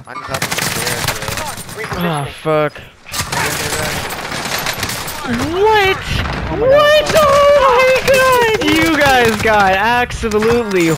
On top of the stairs, bro. Oh fuck. What? Oh my What? God. Oh my god! You guys got absolutely